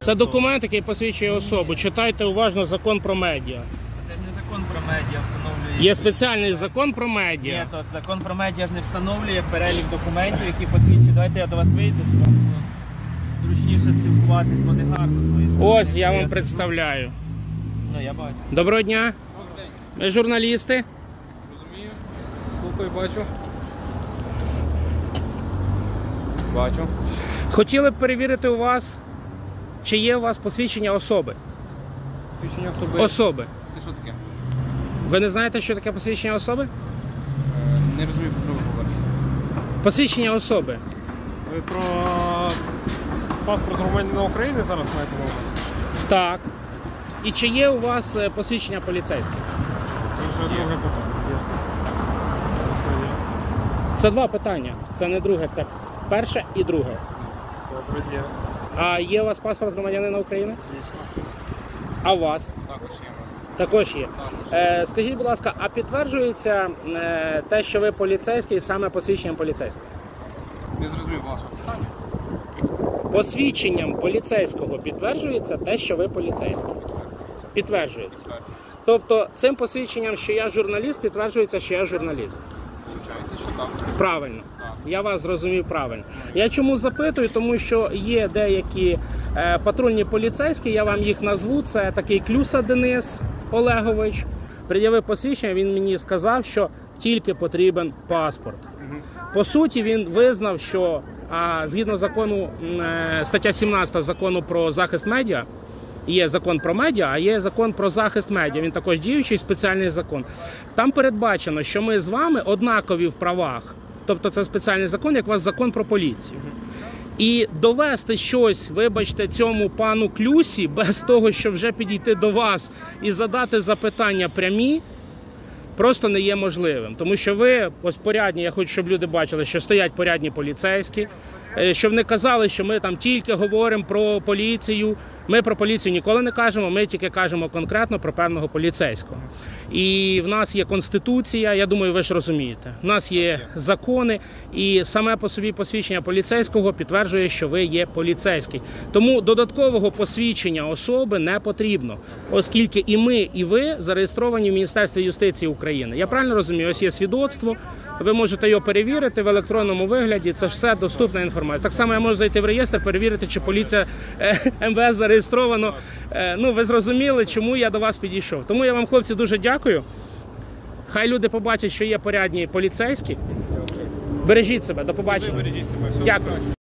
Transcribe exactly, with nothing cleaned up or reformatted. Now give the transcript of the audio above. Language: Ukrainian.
Це документ, який посвідчує особу. Читайте уважно закон про медіа. Це ж не закон про медіа встановлює. Є спеціальний закон про медіа. Ні, то закон про медіа ж не встановлює перелік документів, які посвідчують. Давайте я до вас вийду, щоб вам було зручніше спілкуватись, бо не гарно. Ось я вам представляю. Ну, я бачу. Доброго дня. Ми журналісти. Розумію. Слухаю, бачу. Бачу. Хотіли б перевірити у вас, чи є у вас посвідчення особи. Посвідчення особи. Особи. Це що таке? Ви не знаєте, що таке посвідчення особи? Е, не розумію, про що ви говорите. Посвідчення особи. Ви про паспорт громадянина України зараз маєте на увазі? Так. І чи є у вас е, посвідчення поліцейське? Це вже друге питання. Є. Це два питання. Це не друге, це перше і друге. Добре, є. А є у вас паспорт громадянина України? Звісно. А у вас? Також є. Також є. Також. Е, скажіть, будь ласка, а підтверджується е, те, що ви поліцейський, саме посвідченням поліцейського? Не зрозумів вашого питання. Посвідченням поліцейського підтверджується те, що ви поліцейський? Підтверджується. Тобто цим посвідченням, що я журналіст, підтверджується, що я журналіст. Виходить, що так. Правильно. Так. Я вас зрозумів правильно. Я чому запитую? Тому що є деякі е, патрульні поліцейські, я вам їх назву, це такий Клюса Денис Олегович. Пред'явив посвідчення, він мені сказав, що тільки потрібен паспорт. Угу. По суті, він визнав, що а, згідно закону, е, стаття сімнадцята закону про захист медіа, є закон про медіа, а є закон про захист медіа. Він також діючий спеціальний закон. Там передбачено, що ми з вами однакові в правах. Тобто це спеціальний закон, як у вас закон про поліцію. І довести щось, вибачте, цьому пану Клюсі, без того, щоб вже підійти до вас і задати запитання прямі, просто не є можливим. Тому що ви, ось порядні, я хочу, щоб люди бачили, що стоять порядні поліцейські, щоб не казали, що ми там тільки говоримо про поліцію. Ми про поліцію ніколи не кажемо, ми тільки кажемо конкретно про певного поліцейського. І в нас є Конституція, я думаю, ви ж розумієте. В нас є закони, і саме по собі посвідчення поліцейського підтверджує, що ви є поліцейський. Тому додаткового посвідчення особи не потрібно, оскільки і ми, і ви зареєстровані в Міністерстві юстиції України. Я правильно розумію? Ось є свідоцтво, ви можете його перевірити в електронному вигляді, це все доступна інформація. Так само я можу зайти в реєстр, перевірити, чи поліція е, ем ве ес зареєстровано. Е, ну, ви зрозуміли, чому я до вас підійшов. Тому я вам, хлопці, дуже дякую. Хай люди побачать, що є порядні поліцейські. Бережіть себе, до побачення. Бережіть себе. Дякую.